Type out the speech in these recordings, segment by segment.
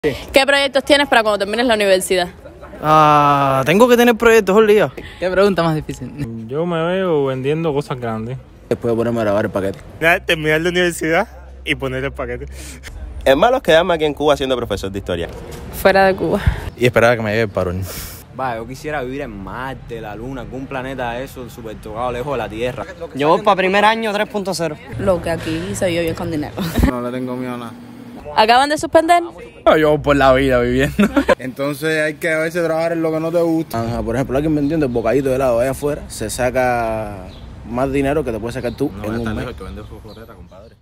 ¿Qué proyectos tienes para cuando termines la universidad? Tengo que tener proyectos all día. ¿Qué pregunta más difícil? Yo me veo vendiendo cosas grandes. Después de ponerme a grabar el paquete. Terminar la universidad y poner el paquete. Es malo quedarme aquí en Cuba siendo profesor de historia. Fuera de Cuba. Y esperar a que me llegue el parón. Yo quisiera vivir en Marte, la Luna, algún planeta eso, súper tocado, lejos de la Tierra. Yo voy para primer año 3.0. Lo que aquí se vive bien con dinero. No le tengo miedo a nada. ¿Acaban de suspender? Yo por la vida viviendo. Entonces hay que a veces trabajar en lo que no te gusta. Por ejemplo, alguien vendiendo el bocadito de helado allá afuera se saca más dinero que te puedes sacar tú en un mes. Que vende su floreta, compadre.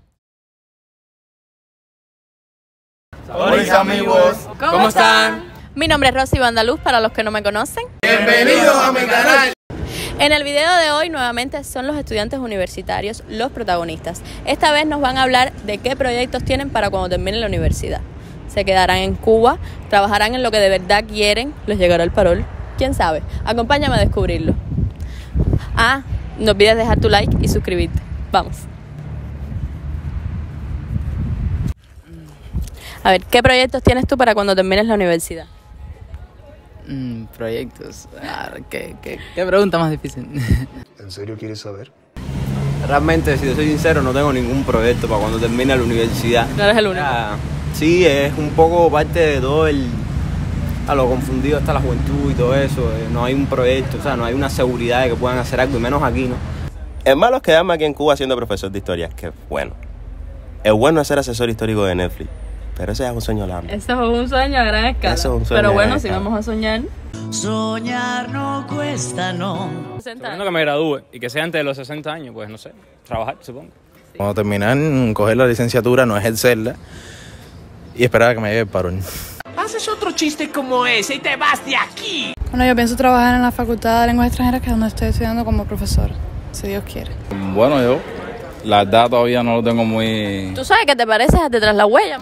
Hola amigos, ¿Cómo están? Mi nombre es Rosy Vandaluz, para los que no me conocen. bienvenidos a mi canal. En el video de hoy nuevamente son los estudiantes universitarios los protagonistas. Esta vez nos van a hablar de qué proyectos tienen para cuando terminen la universidad. ¿Se quedarán en Cuba? ¿Trabajarán en lo que de verdad quieren? ¿Les llegará el parol? ¿Quién sabe? Acompáñame a descubrirlo. No olvides dejar tu like y suscribirte. Vamos. A ver, ¿qué proyectos tienes tú para cuando termines la universidad? Proyectos. ¿Qué pregunta más difícil? ¿En serio quieres saber? Realmente, si te soy sincero, no tengo ningún proyecto para cuando termine la universidad. No eres el único. Sí, es un poco parte de todo a lo confundido está la juventud y todo eso. No hay un proyecto, o sea, no hay una seguridad de que puedan hacer algo, y menos aquí, ¿no? Es malo quedarme aquí en Cuba siendo profesor de historia. Que bueno. Es bueno ser asesor histórico de Netflix. Pero ese es un sueño largo. Eso es un sueño a gran escala. Eso es un sueño Pero a bueno, gran si escala. vamos a soñar. Soñar no cuesta, no. Esperando que me gradúe y que sea antes de los 60 años, pues no sé, trabajar, supongo. Cuando terminar, coger la licenciatura, no ejercerla y esperar a que me llegue el parón. Haces otro chiste como ese y te vas de aquí. Bueno, yo pienso trabajar en la Facultad de Lenguas Extranjeras, que es donde estoy estudiando como profesora, si Dios quiere. Bueno, yo la edad todavía no lo tengo muy... ¿Tú sabes que te pareces a Detrás la Huella?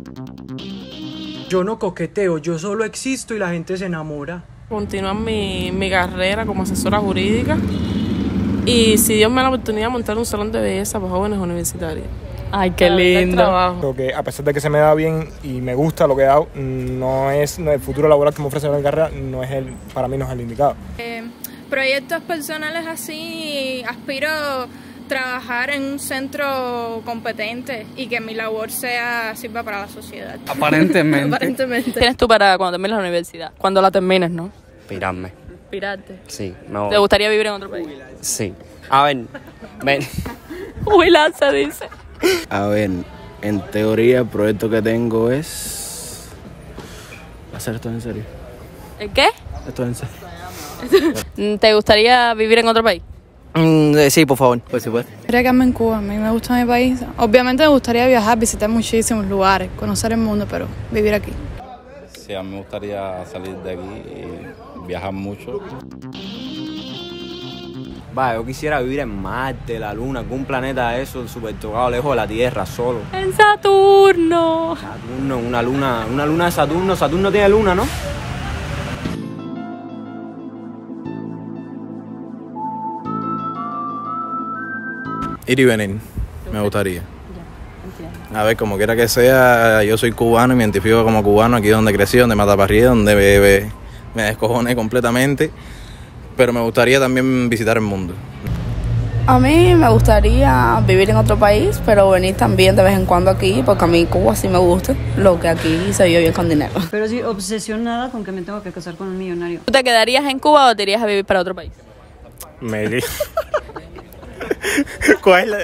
Yo no coqueteo, yo solo existo y la gente se enamora. Continuar mi carrera como asesora jurídica y, si Dios me da la oportunidad, montar un salón de belleza para jóvenes universitarios. Ay, qué lindo. Creo que a pesar de que se me da bien y me gusta lo que hago, no es el futuro laboral que me ofrece la carrera, para mí no es el indicado. Proyectos personales así, aspiro trabajar en un centro competente y que mi labor sirva para la sociedad. Aparentemente. Aparentemente. ¿Tienes tú para cuando termines la universidad? Cuando la termines, ¿no? Pirarme. Pirarte. Sí. ¿Te gustaría vivir en otro país? Sí. A ver, ven. Jubilar se dice. A ver, en teoría el proyecto que tengo es hacer esto en serio. ¿El qué? Esto en serio. ¿Te gustaría vivir en otro país? Sí, por favor. Por supuesto. Quería quedarme en Cuba, a mí me gusta mi país. Obviamente me gustaría viajar, visitar muchísimos lugares, conocer el mundo, pero vivir aquí. Sí, a mí me gustaría salir de aquí y viajar mucho. Yo quisiera vivir en Marte, la Luna, algún planeta eso, súper tocado, lejos de la Tierra, solo. En Saturno. Saturno, una luna de Saturno. Saturno tiene luna, ¿no? Ir y venir, me gustaría. A ver, como quiera que sea, yo soy cubano y me identifico como cubano, aquí donde crecí, donde me ataparrí, donde me descojoné completamente. Pero me gustaría también visitar el mundo. A mí me gustaría vivir en otro país, pero venir también de vez en cuando aquí, porque a mí Cuba sí me gusta, lo que aquí se vive bien con dinero. Pero sí, obsesionada con que me tengo que casar con un millonario. ¿Tú te quedarías en Cuba o te irías a vivir para otro país? Me iría. ¿Cuál es la...?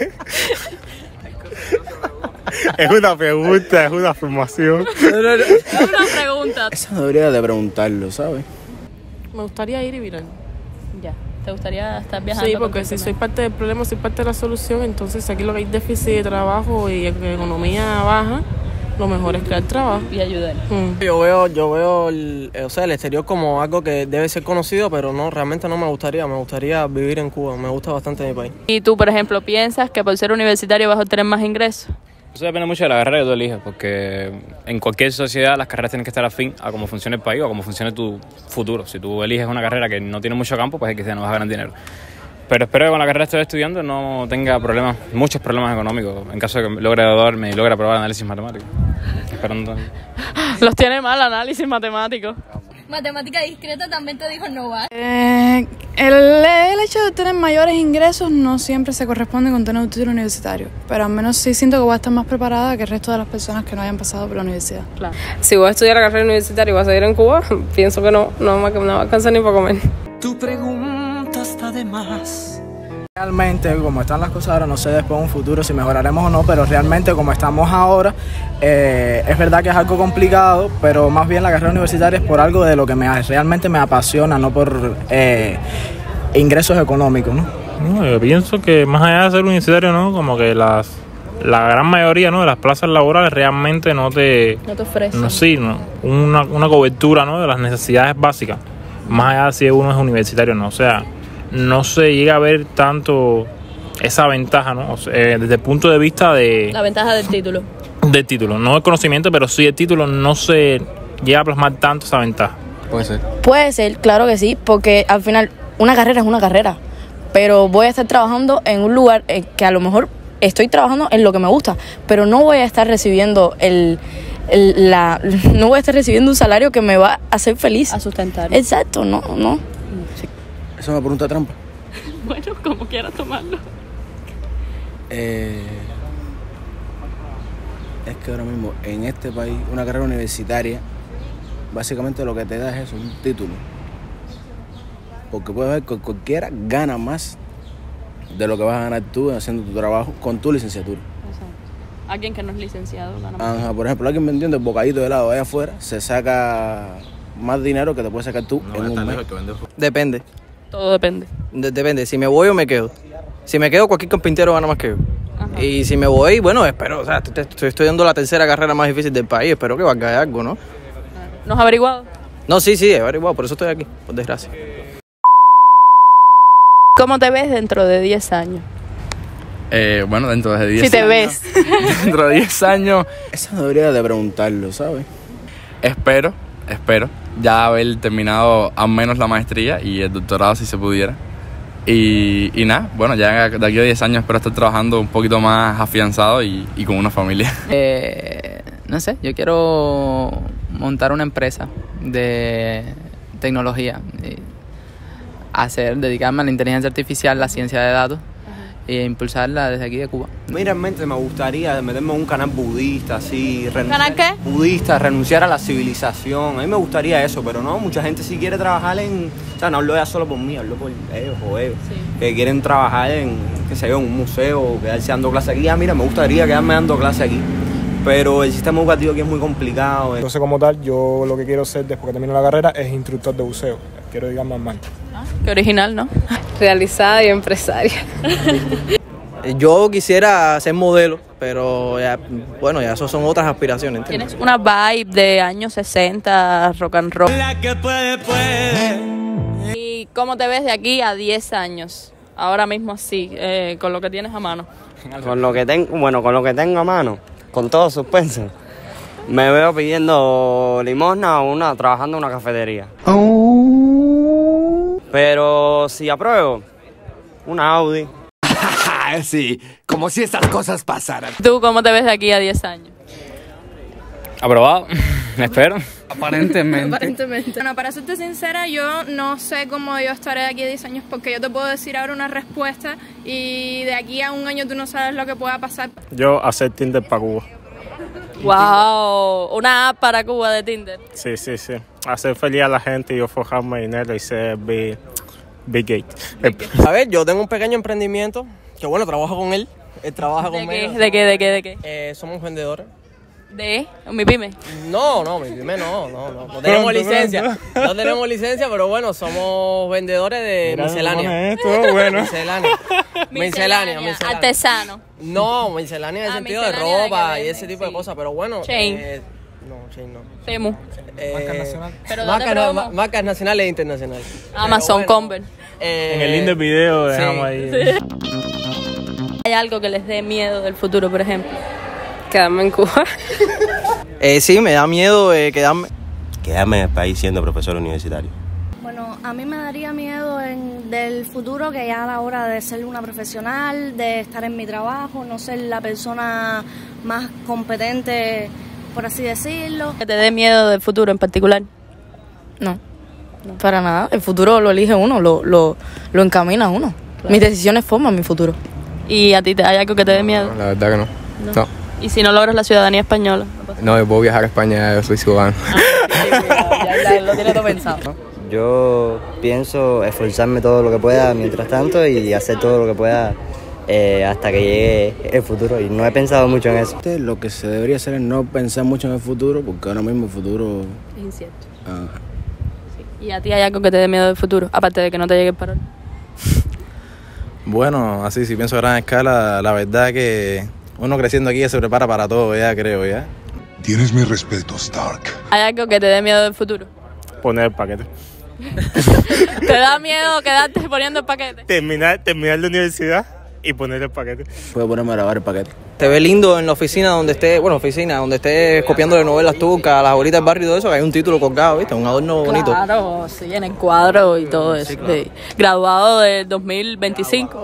Es una pregunta, es una afirmación. Es una pregunta. Eso debería de preguntarlo, ¿sabes? Me gustaría ir y virar. Ya. ¿Te gustaría estar viajando? Sí, porque si soy parte del problema, soy parte de la solución, entonces aquí lo que hay déficit de trabajo y economía baja, lo mejor es crear trabajo y ayudar. Yo veo el exterior como algo que debe ser conocido, pero no, realmente no me gustaría vivir en Cuba, me gusta bastante mi país. ¿Y tú, por ejemplo, piensas que por ser universitario vas a obtener más ingresos? Eso depende mucho de la carrera que tú elijas, porque en cualquier sociedad las carreras tienen que estar afín a cómo funciona el país o a cómo funcione tu futuro. Si tú eliges una carrera que no tiene mucho campo, pues es que no vas a ganar dinero. Pero espero que con la carrera que estoy estudiando no tenga muchos problemas económicos, en caso de que logre graduarme y logre aprobar análisis matemático. Esperando. Los tiene mal análisis matemático. Matemática discreta también te dijo no va. El hecho de tener mayores ingresos no siempre se corresponde con tener un título universitario, pero al menos sí siento que voy a estar más preparada que el resto de las personas que no hayan pasado por la universidad. Claro. Si voy a estudiar la carrera universitaria y voy a seguir en Cuba, pienso que no me va a alcanzar ni para comer. Tu pregunta está de más. Realmente, como están las cosas ahora, no sé después en un futuro si mejoraremos o no, pero realmente como estamos ahora, es verdad que es algo complicado, pero más bien la carrera universitaria es por algo de lo que realmente me apasiona, no por ingresos económicos, ¿no? No, yo pienso que más allá de ser universitario, ¿no? Como que la gran mayoría, ¿no?, de las plazas laborales realmente no te ofrecen. No, sí, ¿no? Una cobertura, ¿no?, de las necesidades básicas, más allá de si uno es universitario o no, o sea, no se llega a ver tanto esa ventaja, ¿no? O sea, desde el punto de vista de... La ventaja del título. Del título, no el conocimiento, pero sí el título, no se llega a plasmar tanto esa ventaja. Puede ser. Puede ser, claro que sí, porque al final una carrera es una carrera, pero voy a estar trabajando en un lugar que a lo mejor estoy trabajando en lo que me gusta, pero no voy a estar recibiendo no voy a estar recibiendo un salario que me va a hacer feliz. A sustentar. Exacto, no. Sí. Es una pregunta trampa. Bueno, como quieras tomarlo. Es que ahora mismo en este país una carrera universitaria básicamente lo que te da es eso, un título. Porque puedes ver que cualquiera gana más de lo que vas a ganar tú haciendo tu trabajo con tu licenciatura. Exacto. Alguien que no es licenciado gana más. Ajá, por ejemplo, alguien vendiendo el bocadito de helado allá afuera se saca más dinero que te puedes sacar tú en un mes. Depende. Todo depende. Depende, si me voy o me quedo. Si me quedo, cualquier carpintero gana más que yo. Ajá. Y si me voy, bueno, espero, o sea, estoy estudiando la tercera carrera más difícil del país, espero que valga algo, ¿no? ¿No has averiguado? No, sí, he averiguado, por eso estoy aquí, por desgracia. ¿Cómo te ves dentro de 10 años? Bueno, dentro de 10 años. Si te ves. Dentro de 10 años. Eso debería de preguntarlo, ¿sabes? Espero ya haber terminado al menos la maestría y el doctorado si se pudiera. Y nada, bueno, ya de aquí a 10 años espero estar trabajando un poquito más afianzado y con una familia. No sé, yo quiero montar una empresa de tecnología, dedicarme a la inteligencia artificial, la ciencia de datos, e impulsarla desde aquí de Cuba. A mí realmente me gustaría meterme en un canal budista, así. ¿Canal qué? Budista, renunciar a la civilización. A mí me gustaría eso, pero no, mucha gente sí quiere trabajar en... O sea, no hablo ya solo por mí, hablo por ellos o ellos. Sí. Que quieren trabajar en, qué sé yo, en un museo o quedarse dando clases aquí. Ah, mira, me gustaría quedarme dando clases aquí. Pero el sistema educativo aquí es muy complicado. Entonces, como tal, yo lo que quiero ser después que termine la carrera es instructor de buceo. Quiero llegar más mal. Qué original, ¿no? Realizada y empresaria. Yo quisiera ser modelo, pero ya, bueno, ya eso son otras aspiraciones, ¿entiendes? Tienes una vibe de años 60, rock and roll. La que puede. ¿Y cómo te ves de aquí a 10 años? Ahora mismo así, con lo que tienes a mano. Con lo que tengo a mano, con todo suspenso, me veo pidiendo limosna o trabajando en una cafetería. Pero si apruebo, una Audi. Sí, como si estas cosas pasaran. ¿Tú cómo te ves de aquí a 10 años? Aprobado, espero. Aparentemente. Bueno, para serte sincera, yo no sé cómo yo estaré de aquí a 10 años porque yo te puedo decir ahora una respuesta y de aquí a un año tú no sabes lo que pueda pasar. Yo hacer Tinder para Cuba. Wow, una app para Cuba de Tinder. Sí. Hacer feliz a la gente y yo forjarme dinero y ser Big Gate. A ver, yo tengo un pequeño emprendimiento que bueno, trabajo con él. Él trabaja conmigo. ¿De qué? Somos vendedores. ¿De mi pyme? No, mi pyme no tenemos licencia. No tenemos licencia, pero bueno, somos vendedores de miscelánea. Miscelánea. Artesano. No, miscelánea en el sentido de ropa y ese tipo de cosas, pero bueno. Chain. Chain no. Temu. Marcas nacionales. Marcas nacionales e internacionales. Amazon, Converse. En el link del video dejamos ahí. Sí. ¿Hay algo que les dé miedo del futuro, por ejemplo? Quedarme en Cuba. Sí, me da miedo quedarme en el país siendo profesor universitario. Bueno, A mí me daría miedo del futuro, que ya a la hora de ser una profesional, de estar en mi trabajo, no ser la persona más competente, por así decirlo. ¿Que te dé miedo del futuro en particular? No, para nada. El futuro lo elige uno, lo encamina uno. Claro. Mis decisiones forman mi futuro. ¿Y a ti hay algo que te dé miedo? La verdad que no. ¿Y si no logras la ciudadanía española? No, yo puedo viajar a España, yo soy ciudadano. Ya lo tiene todo pensado. Yo pienso esforzarme todo lo que pueda mientras tanto y hacer todo lo que pueda hasta que llegue el futuro, y no he pensado mucho en eso. Lo que se debería hacer es no pensar mucho en el futuro, porque ahora mismo el futuro es incierto. Sí. ¿Y a ti hay algo que te dé miedo del futuro, aparte de que no te llegue el parol? Bueno, así si pienso a gran escala, la verdad que uno creciendo aquí ya se prepara para todo, ya creo, ya. Tienes mi respeto, Stark. ¿Hay algo que te dé miedo del futuro? Poner el paquete. ¿Te da miedo quedarte poniendo el paquete? Terminar la universidad y poner el paquete. Puedo ponerme a grabar el paquete. Te ve lindo en la oficina donde estés, donde estés copiando de novelas turcas, las abuelitas del barrio y todo eso, que hay un título colgado, ¿viste? Un adorno bonito. Claro, sí, en el cuadro y todo eso. Sí, claro. Graduado del 2025.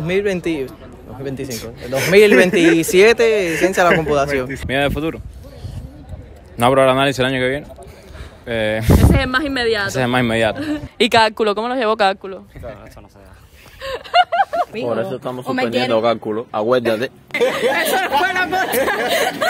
2027, ciencia de la computación. Miedo del futuro. No apruebo el análisis el año que viene. Ese es el más inmediato. ¿Y cálculo? ¿Cómo lo llevó cálculo? Eso no se da. Por eso estamos suspendiendo cálculo. Acuérdate. Eso no fue la cosa.